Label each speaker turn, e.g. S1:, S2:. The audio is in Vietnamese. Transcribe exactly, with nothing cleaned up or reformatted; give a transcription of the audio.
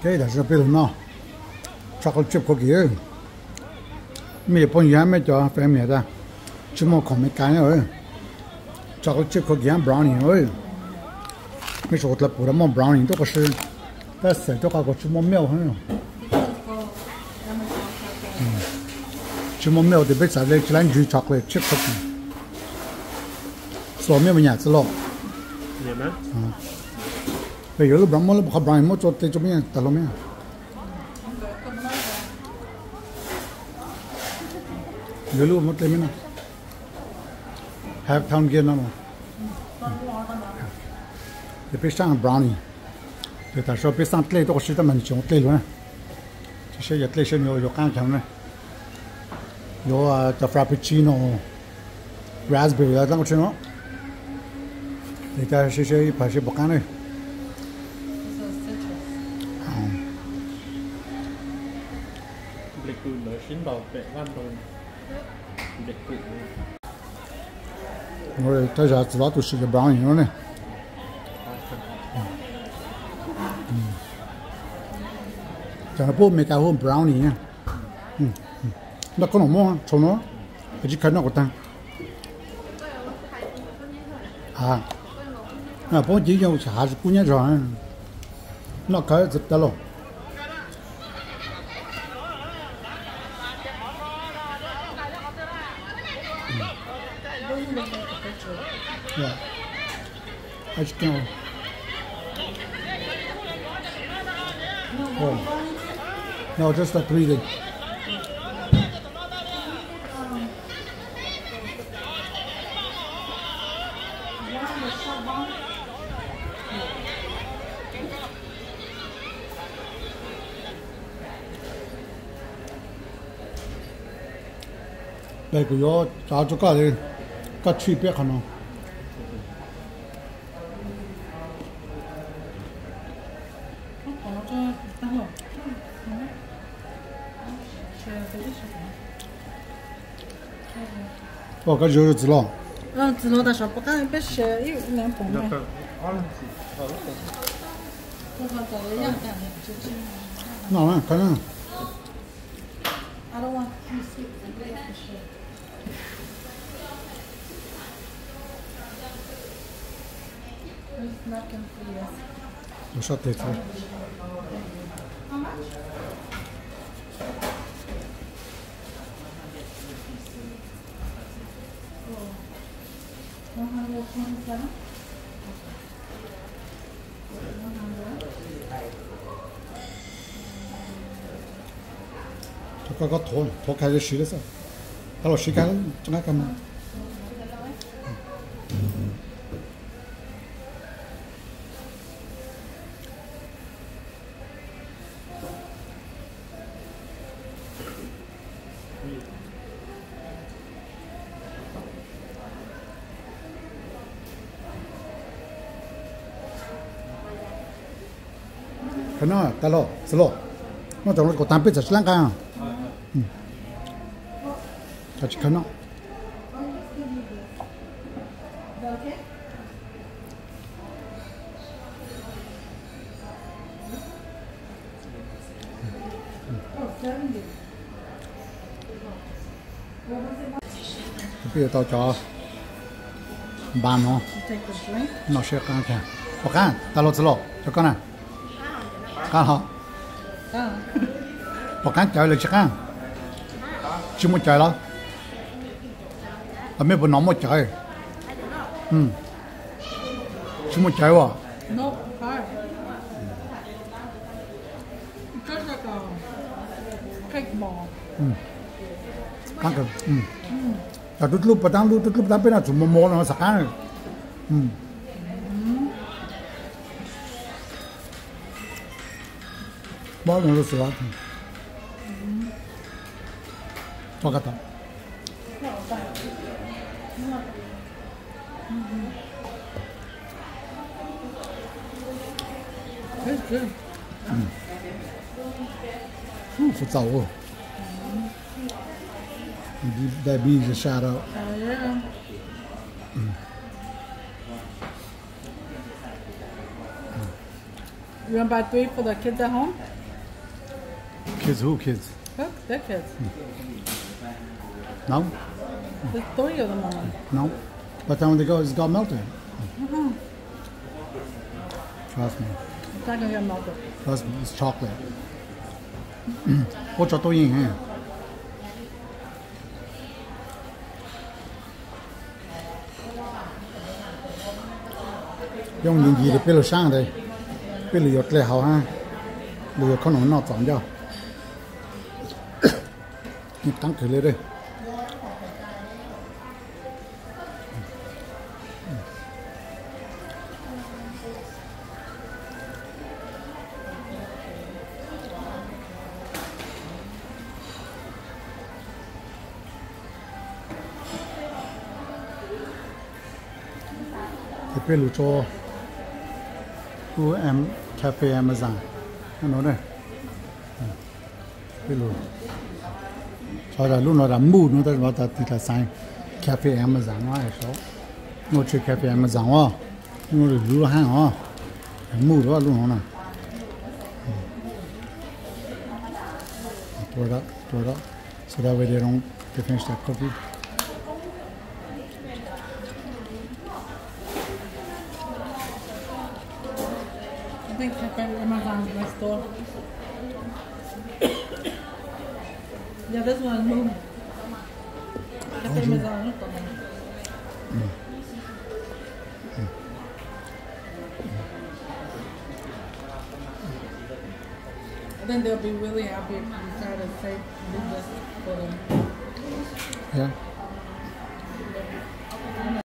S1: cái là rất biết nó chocolate chip cookie mẹ bọn nhà mẹ cho phải mẹ ta chứ mà không mấy cái nữa chocolate chip cookie brownie ơi mấy số là bữa mà brownie đó có sự ta sẽ cho các cái chú mèo mèo hơn chú mèo thì bây giờ lấy cái này chocolate chip cookie số mèo mình nhặt rồi
S2: nhiều lắm
S1: bây giờ lúc đó mà lúc học brownie mà cho tới cho mình tao làm gì giờ lúc mà tới mình have town kia nào thì bây giờ brownie thì ta说bây giờ lấy đó是他们种lấy luôn就是也lấy是有有干强的有啊叫 frappuccino raspberry 啊那个吃喏thì ta sẽ sẽ phải sẽ bọc cái này
S2: lịch cùi mới xin bảo vệ văn rồi lịch cùi
S1: rồi ta giờ chỉ bảo tôi sẽ cái brownie nữa này cho nó bố mấy cái hôm brownie nha nó có nó mua cho nó cái gì cái nó có tăng à à bố chỉ dùng xả thì cũng nhớ rồi nó cái rất là lâu yeah I just know oh no just like breathing đây của yo cho cho cái này cái chi biết không哦，搿就是知了。
S3: 嗯，知了，但是不敢别吃，有两pommes。
S2: 那个好了好了
S3: 我看到了两两就是。
S1: 哪玩？看看。
S3: I don't want to see the great fish. It's not confused.
S1: 有啥特色？
S3: How much? One hundred twenty-seven. One hundred.
S1: 저거 그 돈, 돈 가지고 싫어서. 바로 시간 정확하면. cái nó ta lo, slo, nó trong nó có tám pít chả lăng cả, chả chỉ cái nó, bây giờ tao cho bàn nó, nó sẽ căng kìa, ok, ta lo slo, cho con này. Cá hả? Bỏ cá chơi là chắc ăn chứ muốn chơi đó là mấy bữa nóng muốn chơi ừ chứ muốn chơi quá
S3: No, hard. Just like a cake ball.
S1: ừ cá cơ ừ là lúc lúc bắt đầu lúc lúc bắt đầu bên nào chúng mua mua nó sạc cá ừ bao nhiêu là sửa cho cái đó
S3: That's good.
S1: phức tạp quá that bees a shout out
S3: Oh, yeah. You want to buy three for the kids at home?
S1: Kids who kids?
S3: Look, they're kids.
S1: No?
S3: There's three of them on.
S1: No. By the time they go, it's got melted.
S3: Mm-hmm.
S1: Trust me.
S3: It's not gonna get melted.
S1: Trust me, it's chocolate. 我做抖音嘿。用年纪的比如上的，比如有最好哈，你有可能闹涨掉。你当起来的。比如做 U M Cafe Amazon， 看到呢？比如，好的，路那的木那的话，它地它上 Cafe Amazon 嘛，还说，我去 Cafe Amazon 哇，我的路汉啊，木的话路那，多的多的， so that way they don't they finish that cookie.
S3: I think Cafe Amazon is next door. Yeah, this one moved. Cafe Amazon, look at them. I think they'll be really happy if you decide to say do this for them.
S1: Yeah.